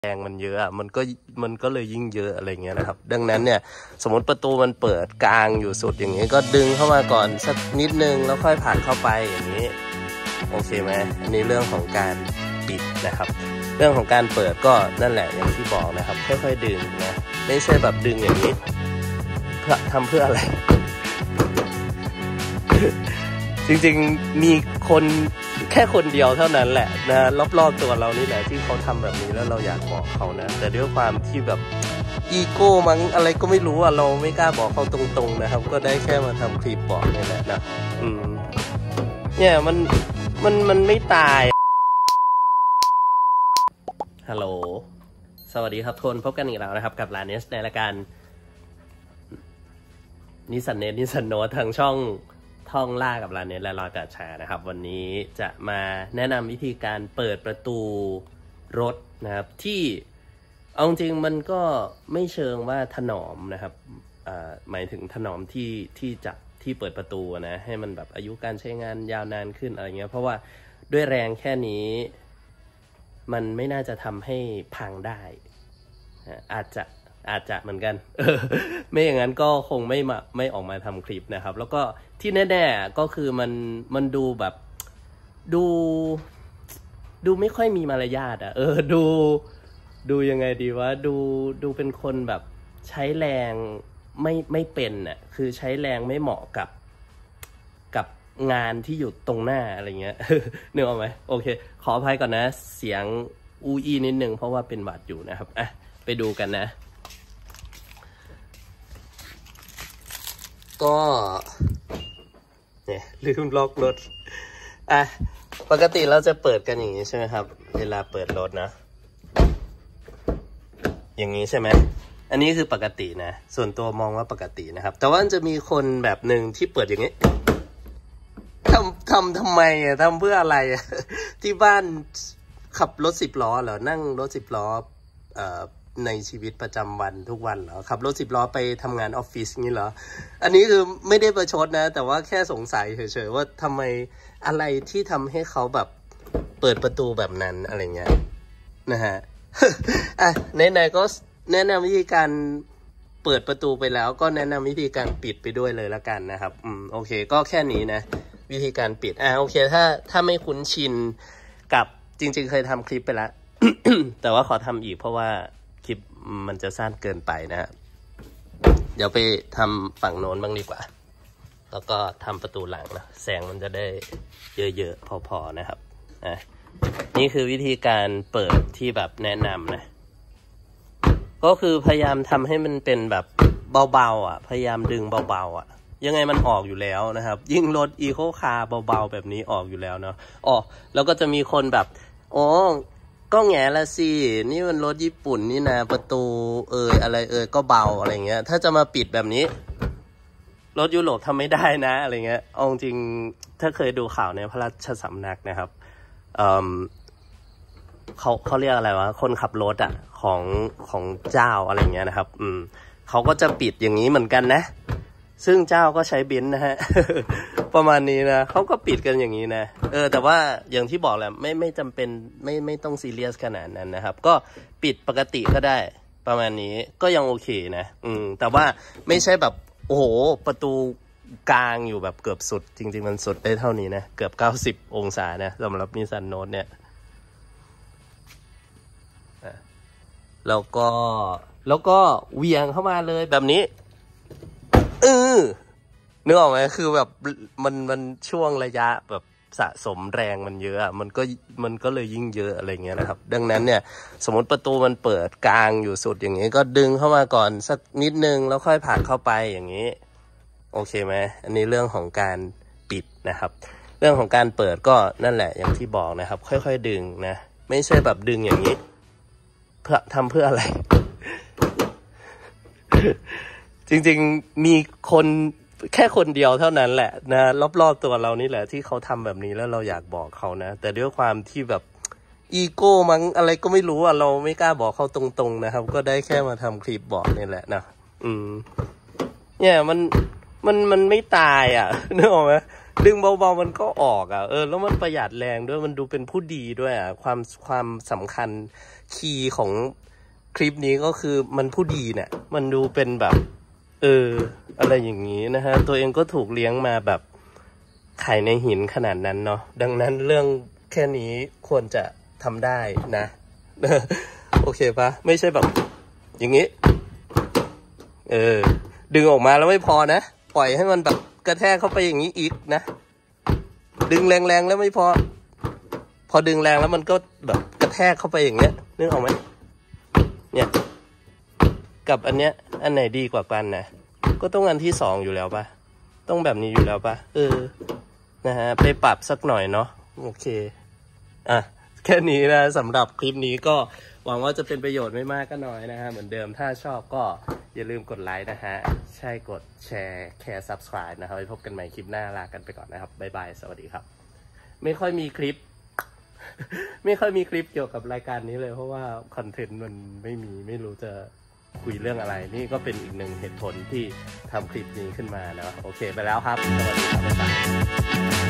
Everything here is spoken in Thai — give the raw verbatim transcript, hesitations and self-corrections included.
แรงมันเยอะมันก็มันก็เลยยิ่งเยอะอะไรเงี้ยนะครับดังนั้นเนี่ยสมมติประตูมันเปิดกลางอยู่สุดอย่างนี้ก็ดึงเข้ามาก่อนสักนิดนึงแล้วค่อยผ่านเข้าไปอย่างนี้โอเคไหมอันนี้เรื่องของการปิดนะครับเรื่องของการเปิดก็นั่นแหละอย่างที่บอกนะครับค่อยๆดึงนะไม่ใช่แบบดึงอย่างนี้เพื่อทำเพื่ออะไร จริงๆมีคนแค่คนเดียวเท่านั้นแหละนะรอบๆตัวเรานี่แหละที่เขาทำแบบนี้แล้วเราอยากบอกเขานะแต่ด้วยความที่แบบอีโก้มั้งอะไรก็ไม่รู้อ่ะเราไม่กล้าบอกเขาตรงๆนะครับก็ได้แค่มาทำคลิปบอกนี่แหละนะอืมเนี่ยมันมันมันไม่ตายฮัลโหลสวัสดีครับทุกคนพบกันอีกแล้วนะครับกับลาเนสในรายการนิสันเนสนิสันโนทางช่องท่องล่ากับลาเนสและลอยกระชานะครับวันนี้จะมาแนะนำวิธีการเปิดประตูรถนะครับที่เอาจริงมันก็ไม่เชิงว่าถนอมนะครับหมายถึงถนอมที่ที่จะที่เปิดประตูนะให้มันแบบอายุการใช้งานยาวนานขึ้นอะไรเงี้ยเพราะว่าด้วยแรงแค่นี้มันไม่น่าจะทำให้พังได้อาจจะอาจจะเหมือนกันไม่อย่างนั้นก็คงไม่มาไม่ออกมาทำคลิปนะครับแล้วก็ที่แน่ๆก็คือมันมันดูแบบดูดูไม่ค่อยมีมารยาทอ่ะเออดูดูยังไงดีวะดูดูเป็นคนแบบใช้แรงไม่ไม่เป็นอ่ะคือใช้แรงไม่เหมาะกับกับงานที่อยู่ตรงหน้าอะไรเงี้ยนึกออกไหมโอเคขออภัยก่อนนะเสียงอูอีนิดนึงเพราะว่าเป็นหวัดอยู่นะครับอ่ะไปดูกันนะก็เนี่ยลืมล็อกรถอ่ะปกติเราจะเปิดกันอย่างนี้ใช่ไหมครับเวลาเปิดรถนะอย่างนี้ใช่ไหมอันนี้คือปกตินะส่วนตัวมองว่าปกตินะครับแต่ว่าจะมีคนแบบหนึ่งที่เปิดอย่างนี้ทำทำทำไมอ่ะทำเพื่ออะไรอ่ะที่บ้านขับรถสิบล้อเหรอนั่งรถสิบล้อเอ่อในชีวิตประจำวันทุกวันเหรอขับรถสิบล้อไปทำงานออฟฟิศงี้เหรออันนี้คือไม่ได้ประชดนะแต่ว่าแค่สงสัยเฉยๆว่าทำไมอะไรที่ทำให้เขาแบบเปิดประตูแบบนั้นอะไรเงี้ยนะฮะ อ่ะไหนๆก็แนะนำวิธีการเปิดประตูไปแล้วก็แนะนำวิธีการปิดไปด้วยเลยละกันนะครับอืมโอเคก็แค่นี้นะวิธีการปิดอ่ะโอเคถ้าถ้าไม่คุ้นชินกับจริงๆเคยทำคลิปไปแล้ว แต่ว่าขอทำอีกเพราะว่าคลิปมันจะสั้นเกินไปนะฮะเดี๋ยวไปทำฝั่งโน้นบ้างดีกว่าแล้วก็ทำประตูหลังนะแสงมันจะได้เยอะๆพอๆนะครับอ่ะนี่คือวิธีการเปิดที่แบบแนะนำนะก็คือพยายามทำให้มันเป็นแบบเบาๆอ่ะพยายามดึงเบาๆอ่ะยังไงมันออกอยู่แล้วนะครับยิ่งรถอีโคคาร์เบาๆแบบนี้ออกอยู่แล้วเนาะอ๋อแล้วก็จะมีคนแบบอ๋อก็แง่ละสินี่มันรถญี่ปุ่นนี่นะประตูเอยอะไรเอยก็เบาอะไรเงี้ยถ้าจะมาปิดแบบนี้รถยุโรปทำไม่ได้นะอะไรเงี้ยเอาจริงถ้าเคยดูข่าวในพระราชสำนักนะครับเอ่อเขาเขาเรียกอะไรวะคนขับรถอ่ะของของเจ้าอะไรเงี้ยนะครับอืมเขาก็จะปิดอย่างนี้เหมือนกันนะซึ่งเจ้าก็ใช้เบนซ์นะฮะ ประมาณนี้นะเขาก็ปิดกันอย่างนี้นะเออแต่ว่าอย่างที่บอกแหละไม่ไม่จำเป็นไม่ไม่ต้องซีเรียสขนาดนั้นนะครับก็ปิดปกติก็ได้ประมาณนี้ก็ยังโอเคนะอืมแต่ว่าไม่ใช่แบบโอ้โหประตูกลางอยู่แบบเกือบสุดจริงๆมันสุดได้เท่านี้นะเกือบเก้าสิบองศานะสำหรับนิสสันโน้ตเนี่ยแล้วก็แล้วก็เวียงเข้ามาเลยแบบนี้เออนึกออกไหมคือแบบมันมันช่วงระยะแบบสะสมแรงมันเยอะมันก็มันก็เลยยิ่งเยอะอะไรเงี้ยนะครับดังนั้นเนี่ยสมมติประตูมันเปิดกลางอยู่สุดอย่างนี้ก็ดึงเข้ามาก่อนสักนิดนึงแล้วค่อยผ่านเข้าไปอย่างนี้โอเคไหมอันนี้เรื่องของการปิดนะครับเรื่องของการเปิดก็นั่นแหละอย่างที่บอกนะครับค่อยๆดึงนะไม่ใช่แบบดึงอย่างนี้เพื่อทำเพื่ออะไร จริงๆมีคนแค่คนเดียวเท่านั้นแหละนะรอบๆตัวเรานี่แหละที่เขาทำแบบนี้แล้วเราอยากบอกเขานะแต่ด้วยความที่แบบอีโก้มั้งอะไรก็ไม่รู้อ่ะเราไม่กล้าบอกเขาตรงๆนะครับก็ได้แค่มาทำคลิปบอกนี่แหละนะอืมเนี่ยมันมันมันไม่ตายอ่ะนึกออกไหมดึงเบาๆมันก็ออกอ่ะเออแล้วมันประหยัดแรงด้วยมันดูเป็นผู้ดีด้วยอ่ะความความสำคัญคีย์ของคลิปนี้ก็คือมันผู้ดีเนี่ยมันดูเป็นแบบเอออะไรอย่างนี้นะฮะตัวเองก็ถูกเลี้ยงมาแบบไข่ในหินขนาดนั้นเนาะดังนั้นเรื่องแค่นี้ควรจะทำได้นะโอเคปะไม่ใช่แบบอย่างนี้เออดึงออกมาแล้วไม่พอนะปล่อยให้มันแบบกระแทกเข้าไปอย่างนี้อีกนะดึงแรงๆแล้วไม่พอพอดึงแรงแล้วมันก็แบบกระแทกเข้าไปอย่างเงี้ยนึกออกไหมเนี่ยกับอันเนี้ยอันไหนดีกว่ากันนะก็ต้องอันที่สองอยู่แล้วปะต้องแบบนี้อยู่แล้วปะเออนะฮะไปปรับสักหน่อยเนาะโอเคอ่ะแค่นี้นะสำหรับคลิปนี้ก็หวังว่าจะเป็นประโยชน์ไม่มากก็น้อยนะฮะเหมือนเดิมถ้าชอบก็อย่าลืมกดไลค์นะฮะใช่กดแชร์แคร์ ซับสไครบ์ นะครับไว้พบกันใหม่คลิปหน้าลากันไปก่อนนะครับบ๊ายบายสวัสดีครับไม่ค่อยมีคลิป ไม่ค่อยมีคลิปเกี่ยวกับรายการนี้เลยเพราะว่าคอนเทนต์มันไม่มีไม่รู้จะคุยเรื่องอะไรนี่ก็เป็นอีกหนึ่งเหตุผลที่ทำคลิปนี้ขึ้นมานะโอเคไปแล้วครับสวัสดีครับบ๊ายบาย